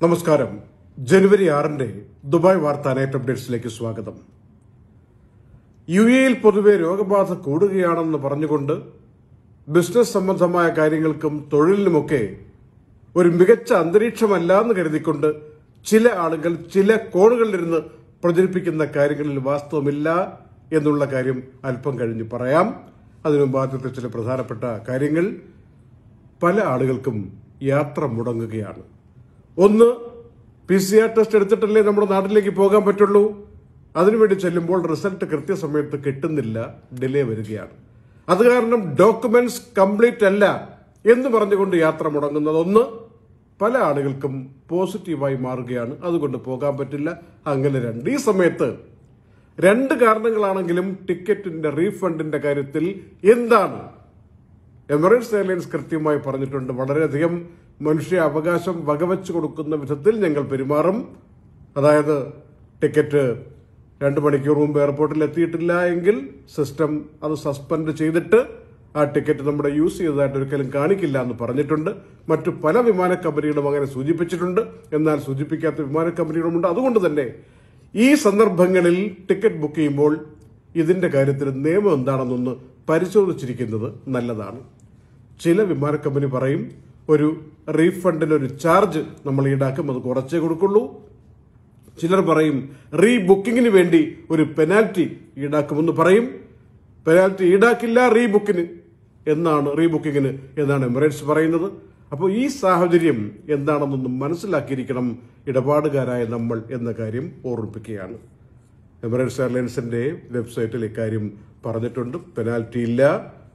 നമസ്കാരം. ജനുവരി 6 ദുബായ് വാർത്ത നൈറ്റ് അപ്ഡേറ്റ്സിലേക്ക് സ്വാഗതം. യുഎഇയിൽ പൊതുവെ രോഗബാധ കൂടുകയാണെന്ന് പറഞ്ഞുകൊണ്ട് ബിസിനസ് സംബന്ധമായ കാര്യങ്ങൾക്കും തൊഴിലിനുമൊക്കെ ഒരു മികച്ച അന്തരീക്ഷമല്ല എന്ന് കരുതിക്കൊണ്ട് ചില ആളുകൾ ചില കോണുകളിലിരുന്ന് പ്രചരിപ്പിക്കുന്ന കാര്യങ്ങളിൽ വാസ്തവമില്ല എന്നുള്ള കാര്യം അല്പം കഴിഞ്ഞ് പറയാം. അതിനുമുമ്പ് ആദ്യത്തെ ചില പ്രധാനപ്പെട്ട കാര്യങ്ങൾ. പല ആളുകൾക്കും യാത്ര മുടങ്ങുകയാണ്. ഒന്ന്, PCR ടെസ്റ്റ് എടുത്തിട്ടല്ലേ നമ്മുടെ നാട്ടിലേക്ക് പോകാൻ പറ്റുള്ളൂ. അതിനുവേണ്ടി ചെല്ലുമ്പോൾ റിസൾട്ട് കൃത്യസമയത്ത് കിട്ടുന്നില്ല, ഡിലേ വരികയാണ്. അത് കാരണം ഡോക്യുമെന്റ്സ് കംപ്ലീറ്റ് അല്ല എന്ന് പറഞ്ഞുകൊണ്ട് യാത്ര മുടങ്ങുന്നത് ഒന്ന്. പല ആളുകൾക്കും പോസിറ്റീവായി മാറുകയാണ്, അതുകൊണ്ട് പോകാൻ പറ്റില്ല. അങ്ങനെ രണ്ട്. ഈ സമയത്ത് രണ്ട് കാരണങ്ങളാണെങ്കിലും ടിക്കറ്റിന്റെ റീഫണ്ടിന്റെ കാര്യത്തിൽ എന്താണ് എമിറേറ്റ്സ് എയർലൈൻസ് കൃത്യമായി പറഞ്ഞിട്ടുണ്ട്. വളരെയധികം മനുഷ്യ അവകാശം വകവെച്ചു കൊടുക്കുന്ന വിധത്തിൽ ഞങ്ങൾ പെരുമാറും. അതായത് ടിക്കറ്റ് 2 മണിക്കൂർ മുമ്പ് എയർപോർട്ടിൽ എത്തിയിട്ടില്ല എങ്കിൽ സിസ്റ്റം അത് സസ്പെൻഡ് ചെയ്തിട്ട് ആ ടിക്കറ്റ് നമ്മുടെ യൂസ് ചെയ്തതായിട്ട് ഒരിക്കലും കാണിക്കില്ല എന്ന് പറഞ്ഞിട്ടുണ്ട്. മറ്റു പല വിമാന കമ്പനികളും അങ്ങനെ സൂചിപ്പിച്ചിട്ടുണ്ട്. എന്നാൽ സൂചിപ്പിക്കാത്ത വിമാന കമ്പനികളുമുണ്ട്. അതുകൊണ്ട് തന്നെ ഈ സന്ദർഭങ്ങളിൽ ടിക്കറ്റ് ബുക്ക് ചെയ്യുമ്പോൾ ഇതിന്റെ കാര്യത്തിൽ നിയമം എന്താണെന്നൊന്ന് പരിശോധിച്ചിരിക്കുന്നത് നല്ലതാണ്. ചില വിമാന കമ്പനി പറയും ഒരു റീഫണ്ടിന് ഒരു ചാർജ് നമ്മൾ ഈടാക്കും, അത് കുറച്ചേ കൊടുക്കുള്ളൂ. ചിലർ പറയും റീബുക്കിങ്ങിന് വേണ്ടി ഒരു പെനാൽറ്റി ഈടാക്കുമെന്ന് പറയും. പെനാൽറ്റി ഈടാക്കില്ല റീബുക്കിങ്ങിന് എന്നാണ് എമിറേറ്റ്സ് പറയുന്നത്. അപ്പോൾ ഈ സാഹചര്യം എന്താണെന്നൊന്ന് മനസ്സിലാക്കിയിരിക്കണം ഇടപാടുകാരായ നമ്മൾ എന്ന കാര്യം ഓർമ്മിപ്പിക്കുകയാണ്. എമിറേറ്റ്സ് എയർലൈൻസിന്റെ വെബ്സൈറ്റിൽ ഇക്കാര്യം പറഞ്ഞിട്ടുണ്ട്. പെനാൽറ്റി ഇല്ല,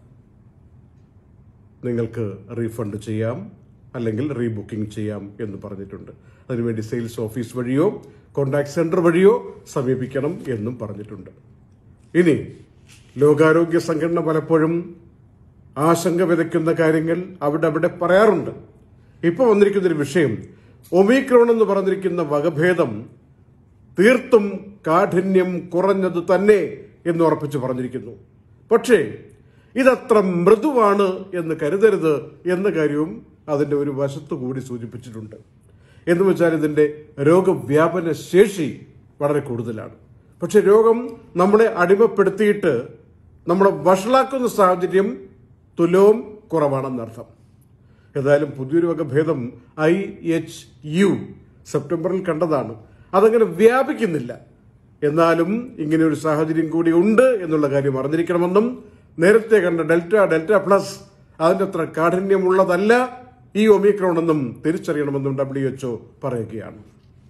നിങ്ങൾക്ക് റീഫണ്ട് ചെയ്യാം അല്ലെങ്കിൽ റീബുക്കിംഗ് ചെയ്യാം എന്ന് പറഞ്ഞിട്ടുണ്ട്. അതിനുവേണ്ടി സെയിൽസ് ഓഫീസ് വഴിയോ കോൺടാക്ട് സെന്റർ വഴിയോ സമീപിക്കണം എന്നും പറഞ്ഞിട്ടുണ്ട്. ഇനി ലോകാരോഗ്യ സംഘടന പലപ്പോഴും ആശങ്ക വിതയ്ക്കുന്ന കാര്യങ്ങൾ അവിടെ പറയാറുണ്ട്. ഇപ്പോൾ വന്നിരിക്കുന്നൊരു വിഷയം ഒമിക്രോൺ എന്ന് പറഞ്ഞിരിക്കുന്ന വകഭേദം തീർത്തും കാഠിന്യം കുറഞ്ഞത് തന്നെ എന്ന് ഉറപ്പിച്ച് പറഞ്ഞിരിക്കുന്നു. പക്ഷേ ഇതത്ര മൃദുവാണ് എന്ന് കരുതരുത് എന്ന കാര്യവും അതിന്റെ ഒരു വശത്തു കൂടി സൂചിപ്പിച്ചിട്ടുണ്ട്. എന്ന് വെച്ചാൽ ഇതിന്റെ രോഗവ്യാപന ശേഷി വളരെ കൂടുതലാണ്. പക്ഷെ രോഗം നമ്മളെ അടിമപ്പെടുത്തിയിട്ട് നമ്മളെ വഷളാക്കുന്ന സാഹചര്യം തുലവും കുറവാണെന്നർത്ഥം. ഏതായാലും പുതിയൊരു വകഭേദം IHU സെപ്റ്റംബറിൽ കണ്ടതാണ്. അതങ്ങനെ വ്യാപിക്കുന്നില്ല. എന്നാലും ഇങ്ങനെ ഒരു സാഹചര്യം കൂടി ഉണ്ട് എന്നുള്ള കാര്യം അറിഞ്ഞിരിക്കണമെന്നും നേരത്തെ കണ്ട ഡെൽറ്റ പ്ലസ് അതിന്റെ അത്ര കാഠിന്യമുള്ളതല്ല ഈ ഒമിക്രോൺ എന്നും തിരിച്ചറിയണമെന്നും WHO പറയുകയാണ്.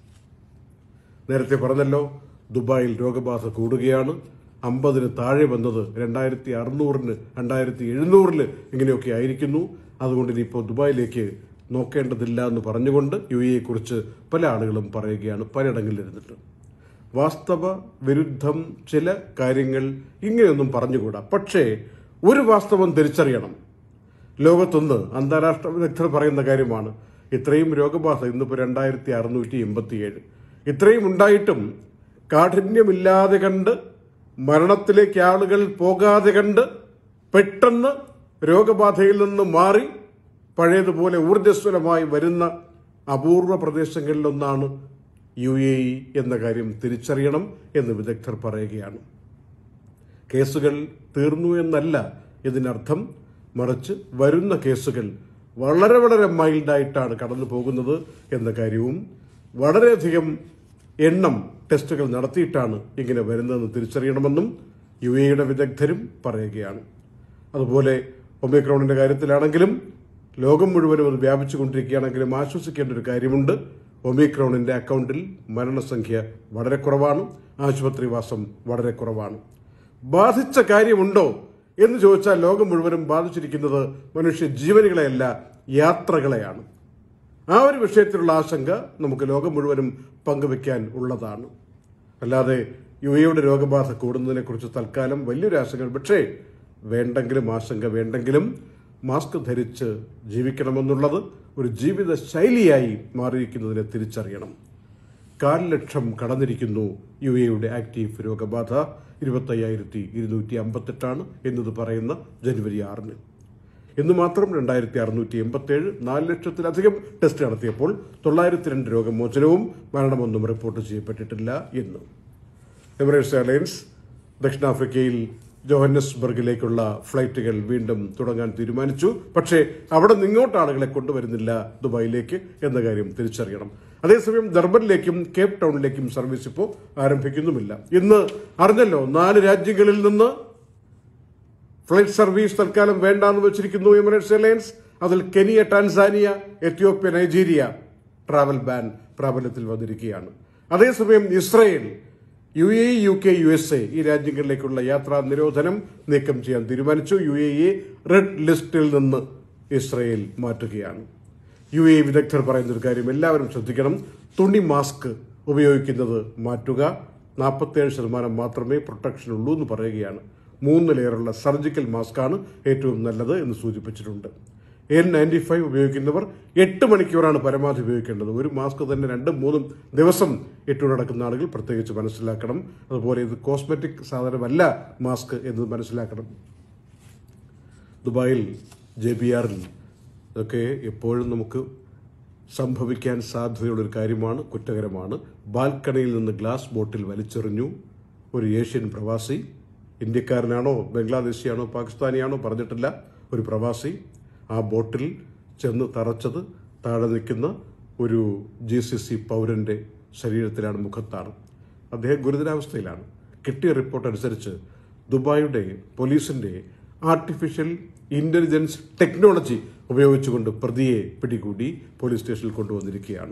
നേരത്തെ പറഞ്ഞല്ലോ, ദുബായിൽ രോഗബാധ കൂടുകയാണ്. 50-ന് താഴെ വന്നത് 2600-ന് 2700-ല് ഇങ്ങനെയൊക്കെ ആയിരിക്കുന്നു. അതുകൊണ്ട് ഇനിയിപ്പോൾ ദുബായിലേക്ക് നോക്കേണ്ടതില്ല എന്ന് പറഞ്ഞുകൊണ്ട് UAE കുറിച്ച് പല ആളുകളും പറയുകയാണ് പലയിടങ്ങളിലിരുന്നിട്ട്. വാസ്തവ വിരുദ്ധം ചില കാര്യങ്ങൾ ഇങ്ങനെയൊന്നും പറഞ്ഞുകൂടാ. പക്ഷേ ഒരു വാസ്തവം തിരിച്ചറിയണം. ലോകത്തൊന്ന് അന്താരാഷ്ട്ര വിദഗ്ധർ പറയുന്ന കാര്യമാണ്. ഇത്രയും രോഗബാധ ഇന്നിപ്പോൾ 2687 ഇത്രയും ഉണ്ടായിട്ടും കാഠിന്യമില്ലാതെ കണ്ട് മരണത്തിലേക്ക് ആളുകൾ പോകാതെ കണ്ട് പെട്ടെന്ന് രോഗബാധയിൽ നിന്ന് മാറി പഴയതുപോലെ ഊർജ്ജസ്വലമായി വരുന്ന അപൂർവ പ്രദേശങ്ങളിലൊന്നാണ് UAE എന്ന കാര്യം തിരിച്ചറിയണം എന്ന് വിദഗ്ധർ പറയുകയാണ്. കേസുകൾ തീർന്നു എന്നല്ല ഇതിനർത്ഥം, മറിച്ച് വരുന്ന കേസുകൾ വളരെ വളരെ മൈൽഡായിട്ടാണ് കടന്നു പോകുന്നത് എന്ന കാര്യവും വളരെയധികം എണ്ണം ടെസ്റ്റുകൾ നടത്തിയിട്ടാണ് ഇങ്ങനെ വരുന്നതെന്ന് തിരിച്ചറിയണമെന്നും UAEയുടെ വിദഗ്ധരും പറയുകയാണ്. അതുപോലെ ഒമിക്രോണിന്റെ കാര്യത്തിലാണെങ്കിലും ലോകം മുഴുവനും അത് വ്യാപിച്ചുകൊണ്ടിരിക്കുകയാണെങ്കിലും ആശ്വസിക്കേണ്ട ഒരു കാര്യമുണ്ട്. ഒമിക്രോണിന്റെ അക്കൗണ്ടിൽ മരണസംഖ്യ വളരെ കുറവാണ്, ആശുപത്രിവാസം വളരെ കുറവാണ്. ബാധിച്ച കാര്യമുണ്ടോ എന്ന് ചോദിച്ചാൽ ലോകം മുഴുവനും ബാധിച്ചിരിക്കുന്നത് മനുഷ്യ ജീവനുകളെയല്ല, യാത്രകളെയാണ്. ആ ഒരു വിഷയത്തിലുള്ള ആശങ്ക നമുക്ക് ലോകം മുഴുവനും പങ്കുവെക്കാൻ ഉള്ളതാണ്. അല്ലാതെ UAEയുടെ രോഗബാധ കൂടുന്നതിനെ കുറിച്ച് തൽക്കാലം വലിയൊരു ആശങ്ക. പക്ഷേ ആശങ്ക വേണ്ടെങ്കിലും മാസ്ക് ധരിച്ച് ജീവിക്കണമെന്നുള്ളത് ഒരു ജീവിത ശൈലിയായി മാറിയിരിക്കുന്നതിനെ തിരിച്ചറിയണം. 4 ലക്ഷം കടന്നിരിക്കുന്നു UAEയുടെ ആക്റ്റീവ് രോഗബാധ. 25,258 എന്നത് പറയുന്ന ജനുവരി 6-ന്. ഇന്ന് മാത്രം 2687, 4 ലക്ഷത്തിലധികം ടെസ്റ്റ് നടത്തിയപ്പോൾ 902 രോഗമോചനവും മരണമൊന്നും റിപ്പോർട്ട് ചെയ്യപ്പെട്ടിട്ടില്ല എന്ന്. എമിറേറ്റ്സ് എയർലൈൻസ് ദക്ഷിണാഫ്രിക്കയിൽ ജോഹന്നസ്ബർഗിലേക്കുള്ള ഫ്ലൈറ്റുകൾ വീണ്ടും തുടങ്ങാൻ തീരുമാനിച്ചു. പക്ഷേ അവിടെ നിങ്ങോട്ട് ആളുകളെ കൊണ്ടുവരുന്നില്ല ദുബായിലേക്ക് എന്ന കാര്യം തിരിച്ചറിയണം. അതേസമയം ഡർബനിലേക്കും കേപ്പ് ടൗണിലേക്കും സർവീസ് ഇപ്പോൾ ആരംഭിക്കുന്നുമില്ല. ഇന്ന് അറിഞ്ഞല്ലോ 4 രാജ്യങ്ങളിൽ നിന്ന് ഫ്ലൈറ്റ് സർവീസ് തൽക്കാലം വേണ്ടാന്ന് വെച്ചിരിക്കുന്നു എമിറേറ്റ്സ് എയർലൈൻസ്. അതിൽ Kenya, Tanzania, Ethiopia, Nigeria travel ban പ്രാബല്യത്തിൽ വന്നിരിക്കുകയാണ്. അതേസമയം ഇസ്രായേൽ, UAE, UK, USA ഈ രാജ്യങ്ങളിലേക്കുള്ള യാത്രാ നിരോധനം നീക്കം ചെയ്യാൻ തീരുമാനിച്ചു. UAE റെഡ് ലിസ്റ്റിൽ നിന്ന് ഇസ്രായേൽ മാറ്റുകയാണ്. UAE വിദഗ്ധർ പറയുന്നൊരു കാര്യം എല്ലാവരും ശ്രദ്ധിക്കണം. തുണി മാസ്ക് ഉപയോഗിക്കുന്നത് മാറ്റുക. 47% മാത്രമേ പ്രൊട്ടക്ഷൻ ഉള്ളൂ എന്ന് പറയുകയാണ്. 3 ലെയറുള്ള സർജിക്കൽ മാസ്കാണ് ഏറ്റവും നല്ലത് എന്ന് സൂചിപ്പിച്ചിട്ടുണ്ട്. N95 ഉപയോഗിക്കുന്നവർ 8 മണിക്കൂറാണ് പരമാവധി ഉപയോഗിക്കേണ്ടത്. ഒരു മാസ്ക് തന്നെ 2-3 ദിവസം ഇട്ടു നടക്കുന്ന ആളുകൾ പ്രത്യേകിച്ച് മനസ്സിലാക്കണം. അതുപോലെ ഇത് കോസ്മെറ്റിക് സാധനമല്ല മാസ്ക് എന്നത് മനസ്സിലാക്കണം. ദുബായിൽ JBRൽ ഇതൊക്കെ എപ്പോഴും നമുക്ക് സംഭവിക്കാൻ സാധ്യതയുള്ളൊരു കാര്യമാണ്, കുറ്റകരമാണ്. ബാൽക്കണിയിൽ നിന്ന് ഗ്ലാസ് ബോട്ടിൽ വലിച്ചെറിഞ്ഞു ഒരു ഏഷ്യൻ പ്രവാസി. ഇന്ത്യക്കാരനാണോ ബംഗ്ലാദേശിയാണോ പാകിസ്ഥാനിയാണോ പറഞ്ഞിട്ടില്ല, ഒരു പ്രവാസി. ആ ബോട്ടിൽ ചെന്ന് തറച്ചത് താഴെ നിൽക്കുന്ന ഒരു GCC പൗരന്റെ ശരീരത്തിലാണ്, മുഖത്താണ്. അദ്ദേഹം ഗുരുതരാവസ്ഥയിലാണ്. കിട്ടിയ റിപ്പോർട്ട് അനുസരിച്ച് ദുബായിയുടെ പോലീസിന്റെ ആർട്ടിഫിഷ്യൽ ഇന്റലിജൻസ് ടെക്നോളജി ഉപയോഗിച്ചുകൊണ്ട് പ്രതിയെ പിടികൂടി പോലീസ് സ്റ്റേഷനിൽ കൊണ്ടുവന്നിരിക്കുകയാണ്.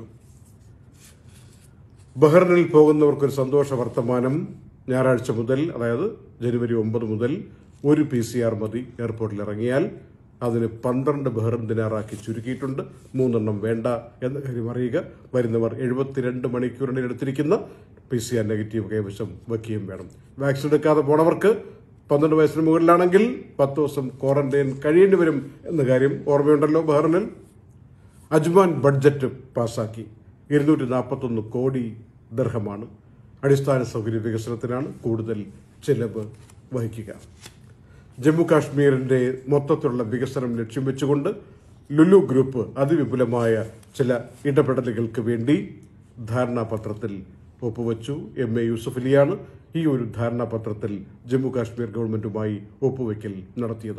ബഹ്റിനിൽ പോകുന്നവർക്കൊരു സന്തോഷ വർത്തമാനം. ഞായറാഴ്ച മുതൽ, അതായത് ജനുവരി 9 മുതൽ 1 PCR മതി എയർപോർട്ടിൽ ഇറങ്ങിയാൽ. അതിന് 12 ബഹ്റിൻ ദിനാറാക്കി ചുരുക്കിയിട്ടുണ്ട്. 3 എണ്ണം വേണ്ട എന്ന കാര്യം അറിയുക. വരുന്നവർ 72 മണിക്കൂറിനിടെ എടുത്തിരിക്കുന്ന PCR നെഗറ്റീവ് കൈവശം വയ്ക്കുകയും വേണം. വാക്സിൻ എടുക്കാതെ പോണവർക്ക് 12 വയസ്സിന് മുകളിലാണെങ്കിൽ 10 ദിവസം ക്വാറന്റൈൻ കഴിയേണ്ടി വരും എന്ന കാര്യം ഓർമ്മയുണ്ടല്ലോ. ബഹ്റിനിൽ അജ്മാൻ ബഡ്ജറ്റ് പാസാക്കി. 241 കോടി ദിർഹമാണ്. അടിസ്ഥാന സൗകര്യ വികസനത്തിനാണ് കൂടുതൽ ചെലവ് വഹിക്കുക. ജമ്മു കാശ്മീരിന്റെ മൊത്തത്തിലുള്ള വികസനം ലക്ഷ്യം വെച്ചുകൊണ്ട് ലുലു ഗ്രൂപ്പ് അതിവിപുലമായ ചില ഇടപെടലുകൾക്ക് വേണ്ടി ധാരണാപത്രത്തിൽ ഒപ്പുവച്ചു. MA യൂസഫലിയാണ് ഈ ഒരു ധാരണാപത്രത്തിൽ ജമ്മു കാശ്മീർ ഗവൺമെന്റുമായി ഒപ്പുവെക്കൽ നടത്തിയത്.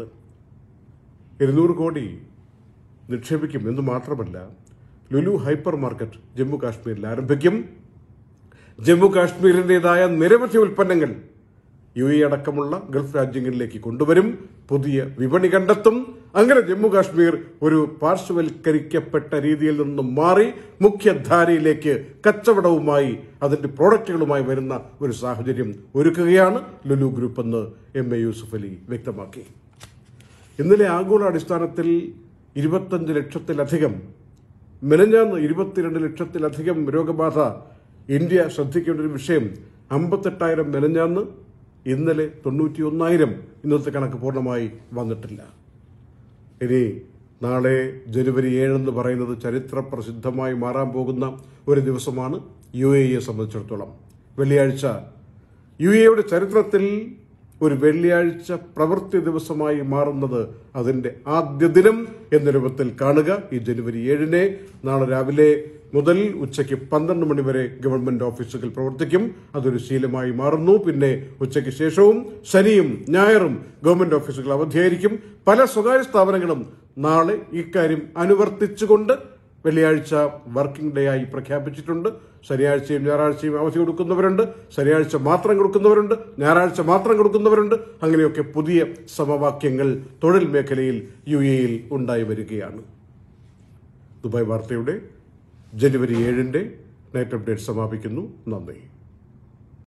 200 കോടി നിക്ഷേപിക്കും എന്ന് മാത്രമല്ല, ലുലു ഹൈപ്പർ മാർക്കറ്റ് ജമ്മു കാശ്മീരിൽ ആരംഭിക്കും. ജമ്മു കാശ്മീരിന്റേതായ നിരവധി ഉൽപ്പന്നങ്ങൾ UAE അടക്കമുള്ള ഗൾഫ് രാജ്യങ്ങളിലേക്ക് കൊണ്ടുവരും. പുതിയ വിപണി കണ്ടെത്തും. അങ്ങനെ ജമ്മു കാശ്മീർ ഒരു പാർശ്വവൽക്കരിക്കപ്പെട്ട രീതിയിൽ നിന്നും മാറി മുഖ്യധാരയിലേക്ക് കച്ചവടവുമായി അതിന്റെ പ്രോഡക്റ്റുകളുമായി വരുന്ന ഒരു സാഹചര്യം ഒരുക്കുകയാണ് ലുലു ഗ്രൂപ്പ് എന്ന് MA യൂസഫലി വ്യക്തമാക്കി. ഇന്നലെ ആഗോളാടിസ്ഥാനത്തിൽ 25 ലക്ഷത്തിലധികം, മെനഞ്ഞാന്ന് 22 ലക്ഷത്തിലധികം രോഗബാധ. ഇന്ത്യ ശ്രദ്ധിക്കേണ്ട ഒരു വിഷയം, 58,000 മെനഞ്ഞാന്ന്, ഇന്നലെ 91,000. ഇന്നത്തെ കണക്ക് പൂർണ്ണമായി വന്നിട്ടില്ല. ഇനി നാളെ ജനുവരി 7 എന്ന് പറയുന്നത് ചരിത്ര പ്രസിദ്ധമായി മാറാൻ പോകുന്ന ഒരു ദിവസമാണ് UAE സംബന്ധിച്ചിടത്തോളം. വെള്ളിയാഴ്ച UAEയുടെ ചരിത്രത്തിൽ ഒരു വെള്ളിയാഴ്ച പ്രവൃത്തി ദിവസമായി മാറുന്നത് അതിന്റെ ആദ്യ ദിനം എന്ന രൂപത്തിൽ കാണുക. ഈ ജനുവരി 7 നാളെ രാവിലെ മുതൽ ഉച്ചയ്ക്ക് 12 മണി വരെ ഗവൺമെന്റ് ഓഫീസുകൾ പ്രവർത്തിക്കും. അതൊരു ശീലമായി മാറുന്നു. പിന്നെ ഉച്ചയ്ക്ക് ശേഷവും ശനിയും ഞായറും ഗവൺമെന്റ് ഓഫീസുകൾ അവധിയായിരിക്കും. പല സ്വകാര്യ സ്ഥാപനങ്ങളും നാളെ ഇക്കാര്യം അനുവർത്തിച്ചുകൊണ്ട് വെള്ളിയാഴ്ച വർക്കിംഗ് ഡേ ആയി പ്രഖ്യാപിച്ചിട്ടുണ്ട്. ശനിയാഴ്ചയും ഞായറാഴ്ചയും അവധി കൊടുക്കുന്നവരുണ്ട്, ശനിയാഴ്ച മാത്രം കൊടുക്കുന്നവരുണ്ട്, ഞായറാഴ്ച മാത്രം കൊടുക്കുന്നവരുണ്ട്. അങ്ങനെയൊക്കെ പുതിയ സമവാക്യങ്ങൾ തൊഴിൽ മേഖലയിൽ UAEയിൽ ഉണ്ടായി വരികയാണ്. ദുബായ് വാർത്തയുടെ ജനുവരി 7 നൈറ്റ് അപ്ഡേറ്റ് സമാപിക്കുന്നു. നന്ദി.